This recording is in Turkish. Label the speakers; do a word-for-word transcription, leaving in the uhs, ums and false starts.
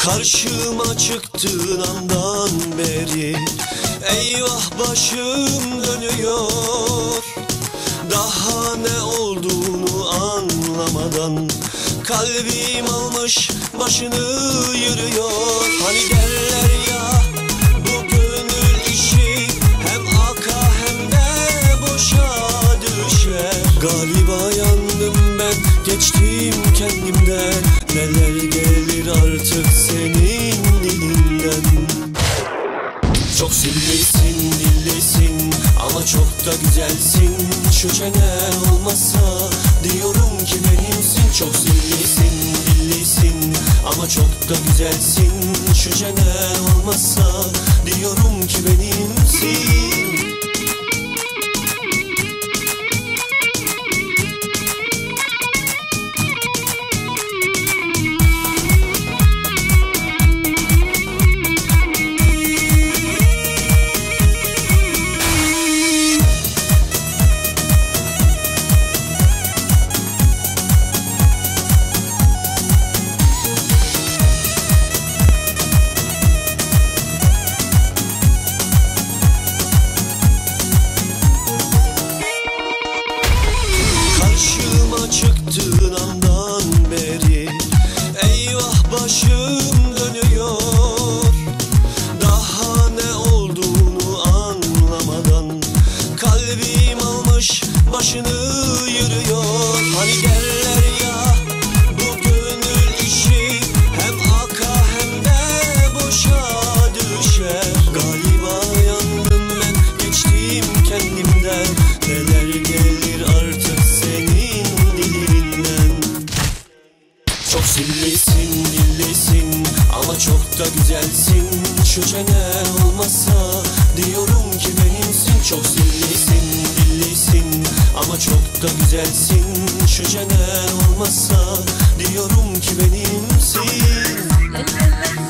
Speaker 1: Karşıma çıktığın andan beri eyvah başım dönüyor. Daha ne olduğunu anlamadan kalbim almış başını yürüyor. Hani derler ya, bu gönül işi hem aka hem de boşa düşer. Galiba yandım ben, geçtim kendimden. Neler gelir artık senin dilinden. Çok sillisin, dillisin ama çok da güzelsin. Şu çenen olmasa diyorum ki benimsin. Çok sillisin, dillisin ama çok da güzelsin. Şu çenen olmasa diyorum ki benimsin. Çıktığın andan beri eyvah başım dönüyor. Daha ne olduğunu anlamadan kalbim almış başını yürüyor. Hani derler ya, bu gönül işi hem aka hem de boşa düşer. Galiba yandım ben, geçtim kendimden. Neler gelir artık senin dilinden. Çok sillisin, dillisin ama çok da güzelsin. Şu çenen olmasa diyorum ki benimsin. Çok sillisin, dillisin ama çok da güzelsin. Şu çenen olmasa diyorum ki benimsin.